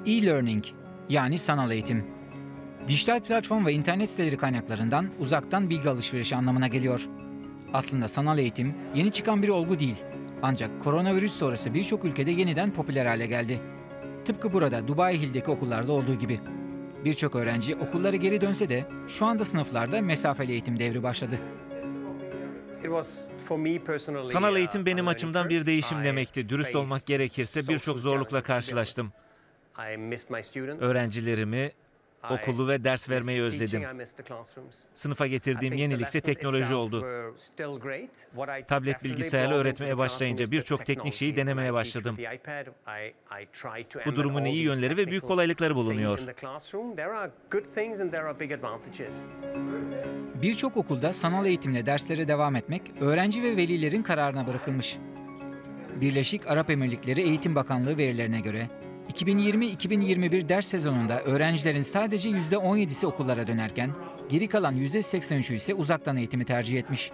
E-learning yani sanal eğitim. Dijital platform ve internet siteleri kaynaklarından uzaktan bilgi alışverişi anlamına geliyor. Aslında sanal eğitim yeni çıkan bir olgu değil. Ancak koronavirüs sonrası birçok ülkede yeniden popüler hale geldi. Tıpkı burada Dubai Hill'deki okullarda olduğu gibi. Birçok öğrenci okullara geri dönse de şu anda sınıflarda mesafeli eğitim devri başladı. Sanal eğitim benim açımdan bir değişim demekti. Dürüst olmak gerekirse birçok zorlukla karşılaştım. Öğrencilerimi, okulu ve ders vermeyi özledim. Sınıfa getirdiğim yenilik ise teknoloji oldu. Tablet bilgisayarla öğretmeye başlayınca birçok teknik şeyi denemeye başladım. Bu durumun iyi yönleri ve büyük kolaylıkları bulunuyor. Birçok okulda sanal eğitimle derslere devam etmek öğrenci ve velilerin kararına bırakılmış. Birleşik Arap Emirlikleri Eğitim Bakanlığı verilerine göre 2020-2021 ders sezonunda öğrencilerin sadece %17'si okullara dönerken geri kalan %83'ü ise uzaktan eğitimi tercih etmiş.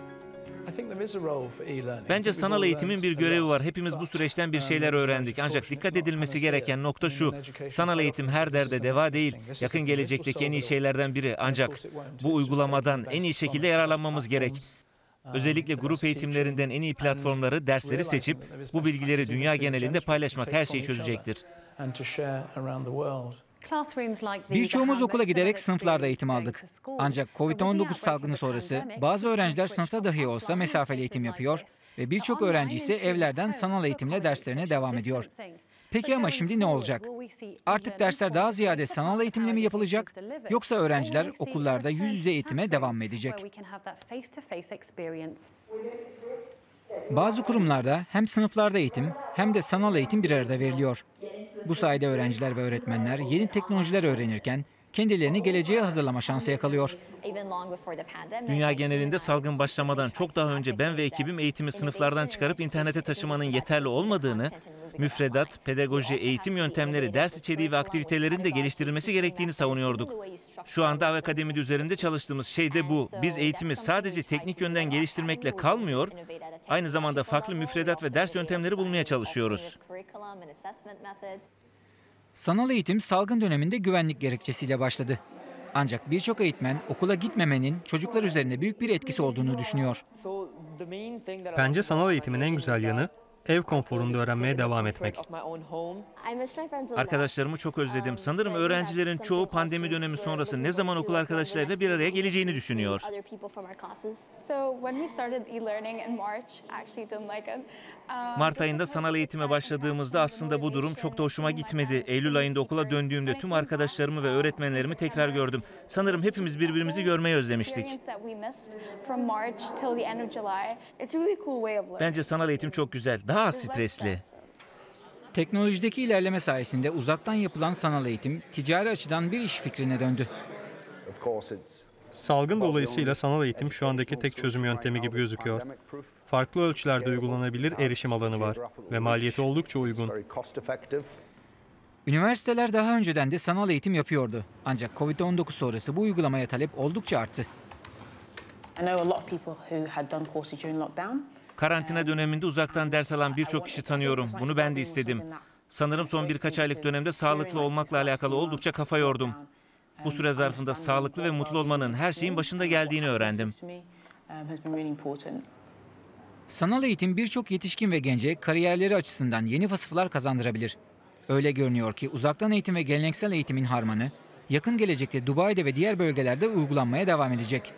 Bence sanal eğitimin bir görevi var. Hepimiz bu süreçten bir şeyler öğrendik. Ancak dikkat edilmesi gereken nokta şu. Sanal eğitim her derde deva değil. Yakın gelecekteki en iyi şeylerden biri. Ancak bu uygulamadan en iyi şekilde yararlanmamız gerek. Özellikle grup eğitimlerinden en iyi platformları, dersleri seçip bu bilgileri dünya genelinde paylaşmak her şeyi çözecektir. Birçoğumuz okula giderek sınıflarda eğitim aldık. Ancak Covid-19 salgını sonrası bazı öğrenciler sınıfta dahi olsa mesafeli eğitim yapıyor ve birçok öğrenci ise evlerden sanal eğitimle derslerine devam ediyor. Peki ama şimdi ne olacak? Artık dersler daha ziyade sanal eğitimle mi yapılacak, yoksa öğrenciler okullarda yüz yüze eğitime devam mı edecek? Bazı kurumlarda hem sınıflarda eğitim hem de sanal eğitim bir arada veriliyor. Bu sayede öğrenciler ve öğretmenler yeni teknolojiler öğrenirken kendilerini geleceğe hazırlama şansı yakalıyor. Dünya genelinde salgın başlamadan çok daha önce ben ve ekibim eğitimi sınıflardan çıkarıp internete taşımanın yeterli olmadığını, müfredat, pedagoji, eğitim yöntemleri, ders içeriği ve aktivitelerin de geliştirilmesi gerektiğini savunuyorduk. Şu anda Akademi'de üzerinde çalıştığımız şey de bu. Biz eğitimi sadece teknik yönden geliştirmekle kalmıyor, aynı zamanda farklı müfredat ve ders yöntemleri bulmaya çalışıyoruz. Sanal eğitim salgın döneminde güvenlik gerekçesiyle başladı. Ancak birçok eğitmen okula gitmemenin çocuklar üzerinde büyük bir etkisi olduğunu düşünüyor. Bence sanal eğitimin en güzel yanı ev konforunda öğrenmeye devam etmek. Arkadaşlarımı çok özledim. Sanırım öğrencilerin çoğu pandemi dönemi sonrası ne zaman okul arkadaşlarıyla bir araya geleceğini düşünüyor. Mart ayında sanal eğitime başladığımızda aslında bu durum çok da hoşuma gitmedi. Eylül ayında okula döndüğümde tüm arkadaşlarımı ve öğretmenlerimi tekrar gördüm. Sanırım hepimiz birbirimizi görmeyi özlemiştik. Bence sanal eğitim çok güzel, daha az stresli. Teknolojideki ilerleme sayesinde uzaktan yapılan sanal eğitim ticari açıdan bir iş fikrine döndü. Salgın dolayısıyla sanal eğitim şu andaki tek çözüm yöntemi gibi gözüküyor. Farklı ölçülerde uygulanabilir erişim alanı var ve maliyeti oldukça uygun. Üniversiteler daha önceden de sanal eğitim yapıyordu. Ancak Covid-19 sonrası bu uygulamaya talep oldukça arttı. Karantina döneminde uzaktan ders alan birçok kişi tanıyorum. Bunu ben de istedim. Sanırım son birkaç aylık dönemde sağlıklı olmakla alakalı oldukça kafa yordum. Bu süre zarfında sağlıklı ve mutlu olmanın her şeyin başında geldiğini öğrendim. Sanal eğitim birçok yetişkin ve gence kariyerleri açısından yeni vasıflar kazandırabilir. Öyle görünüyor ki uzaktan eğitim ve geleneksel eğitimin harmanı yakın gelecekte Dubai'de ve diğer bölgelerde uygulanmaya devam edecek.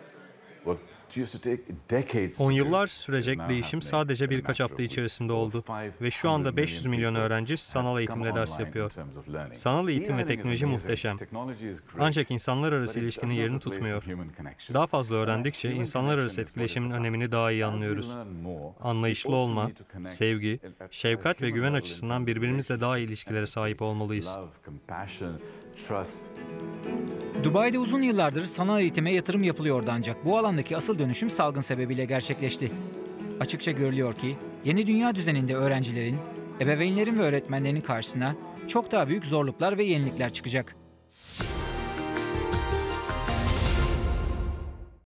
10 yıllar sürecek değişim sadece birkaç hafta içerisinde oldu ve şu anda 500 milyon öğrenci sanal eğitimle ders yapıyor. Sanal eğitim ve teknoloji muhteşem. Ancak insanlar arası ilişkinin yerini tutmuyor. Daha fazla öğrendikçe insanlar arası etkileşimin önemini daha iyi anlıyoruz. Anlayışlı olma, sevgi, şefkat ve güven açısından birbirimizle daha iyi ilişkilere sahip olmalıyız. Dubai'de uzun yıllardır sanal eğitime yatırım yapılıyordu ancak bu alandaki asıl dönüşüm salgın sebebiyle gerçekleşti. Açıkça görülüyor ki yeni dünya düzeninde öğrencilerin, ebeveynlerin ve öğretmenlerin karşısına çok daha büyük zorluklar ve yenilikler çıkacak.